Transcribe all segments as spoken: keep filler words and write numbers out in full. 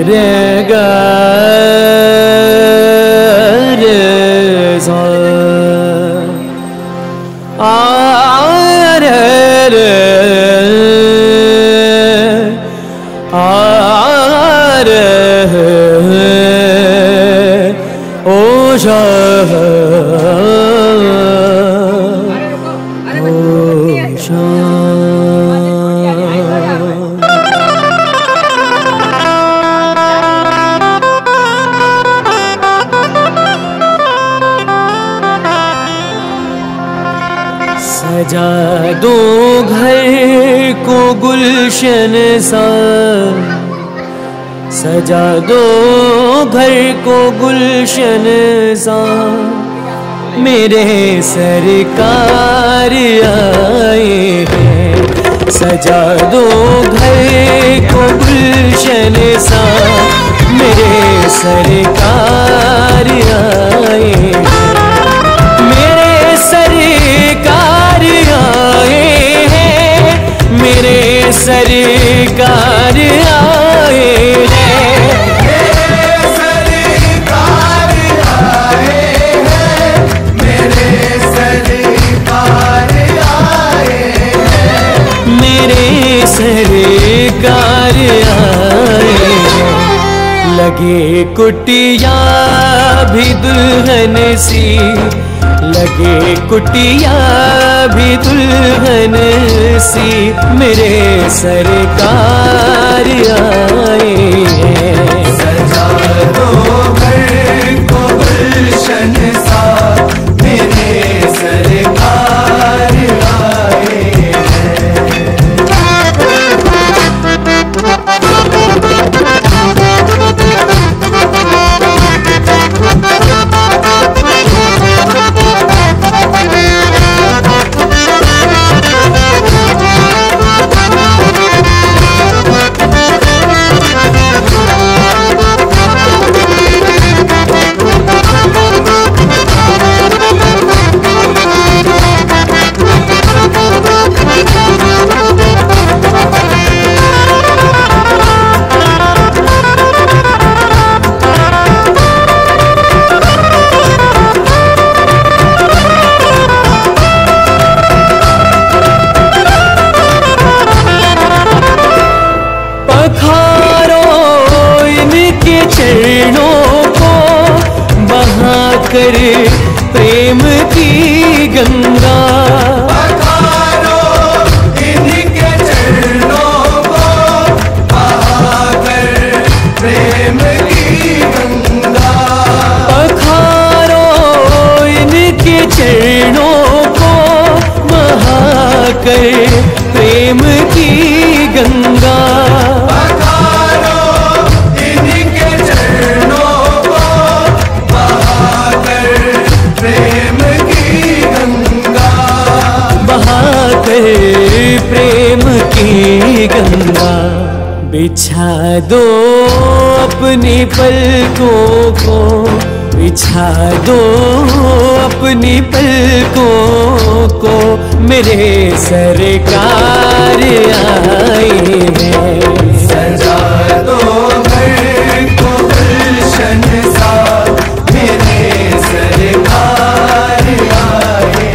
रे ग रे सा आ रे रे आ रे ओ शा सजा दो घर को गुलशन सा सजा दो घर को गुलशन सा मेरे सरकार आए हैं। सजा दो घर को गुलशन सा मेरे सरकार आए हैं। मेरे सरकार आए हैं। मेरे सरकार आए हैं। सरकार आए लगे कुटिया भी दुल्हन सी लगे कुटिया भी दुल्हन सी मेरे सरकार आए हैं। सजा दो घर को गुलशन सा मेरे सरकार आए कर प्रेम की गंगा पखारो इनके चरणों को बहाकर प्रेम की गंगा पखारो इनके चरणों को बहाकर प्रेम की गंगा प्रेम की गंगा बिछा दो अपनी पलकों को बिछा दो अपनी पलकों को मेरे सरकार आए हैं। सजा दो घर को गुलशन सा मेरे सरकार आए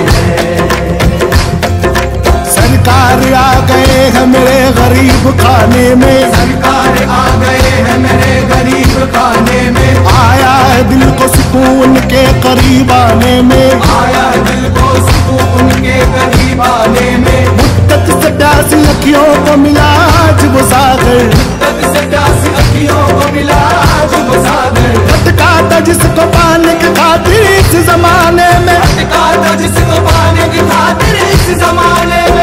सरकार आ गए हैं मेरे गरीब खाने में सरकार आ गए हैं मेरे गरीब खाने में आया है दिल को सुकून के करीब आने में आया दिल को सुकून के करीब आने में मुद्दत से प्यासी अखियों को मिला आज वो सागर मुद्दत से प्यासी अखियों को मिला आज वो सागर भटका था जिसको पाने की खातिर इस जमाने में भटका था जिसको पाने की खातिर इस जमाने में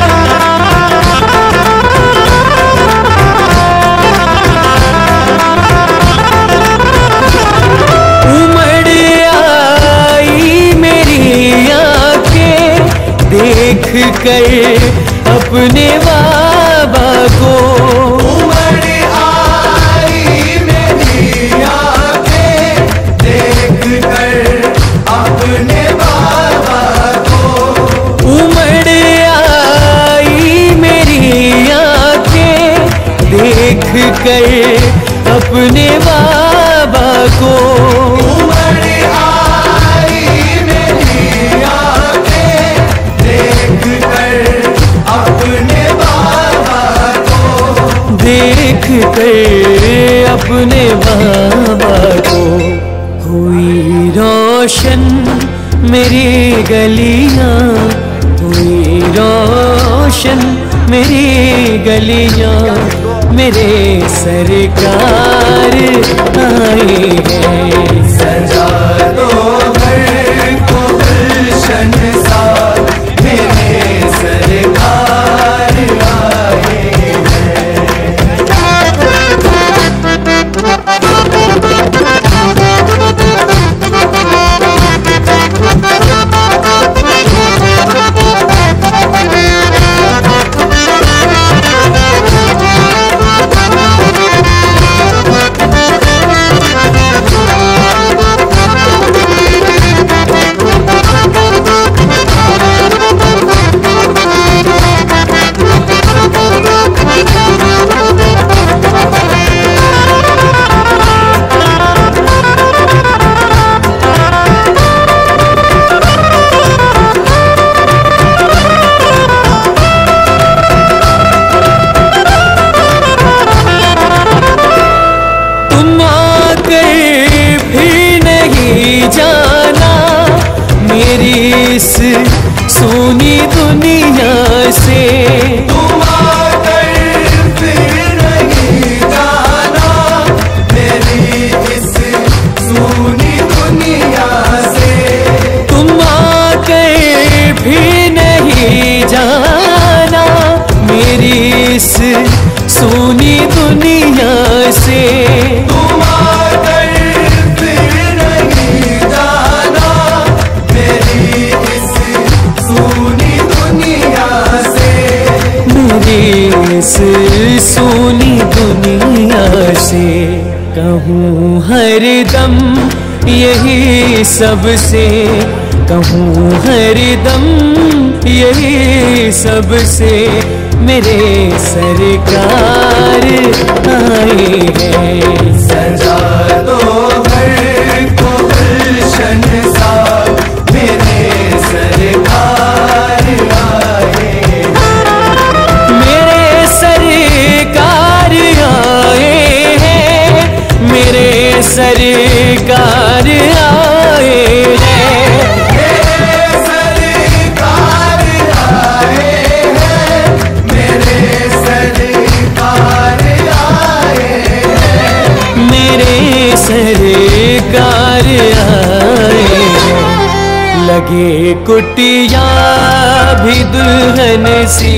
देख कर अपने बाबा को उमड़ आई मेरी आँखें देख कर अपने बाबा को उमड़ आई मेरी आँखें देख कर अपने बाबा को। उमड़ आई मेरी आंखें देख कर अपने बाबा को, देख कर अपने बाबा को। हुई रोशन मेरी गलियां, हुई रोशन मेरी गलियां, मेरे सरकार आए हैं। सजा दो घर को गुलशन सा, मेरे सरकार आए हैं। इस सोनी दुनिया से तुम आकर फिर नहीं जाना, मेरी इस सोनी दुनिया से। तुम आकर भी नहीं जाना, मेरी इस सोनी दुनिया से। तुम आकर फिर नहीं जाना, मेरी इस सोनी दुनिया से। मेरी इस सोनी दुनिया से कहूँ हरदम यही सबसे, कहूँ हरदम यही सबसे, मेरे सरकार आए हैं। सजा दो घर को गुलशन सा, मेरे सरकार आए हैं। मेरे सरकार आए हैं, मेरे सरकार आए हैं। मेरे सरकार आए हैं, मेरे सरकार आए हैं। मेरे सरकार आए हैं। लगे कुटिया भी दुल्हन सी,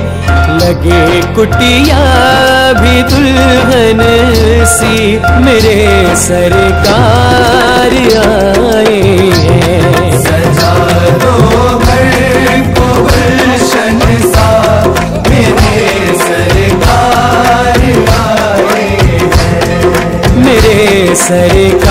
लगे कुटिया भी दुल्हन सी, मेरे सरकार आए हैं। सजा दो घर को गुलशन सा, मेरे सरकार आए हैं। मेरे सरकार